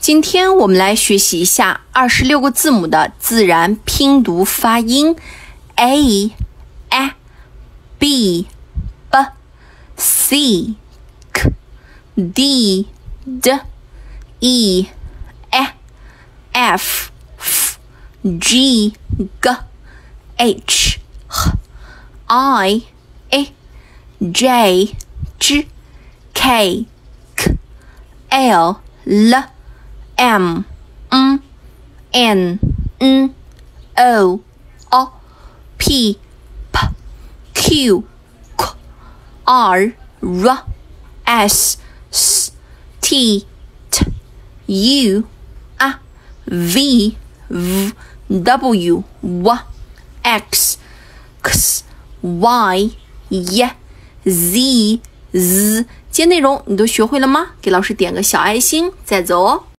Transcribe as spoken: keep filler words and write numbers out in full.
今天我们来学习一下二十六个字母的自然拼读发音 ：a、a、b、b、c、k、d、d、e、e、f、f、g、g、h、h、i、a、j、j、k、k、l、l、M、N、N、N、O、O、P、P、Q、Q、R、R、S、S、T、T、U、A、V、V、W、W、X、X、Y、Y、Z、Z。今天内容你都学会了吗？给老师点个小爱心，再走哦。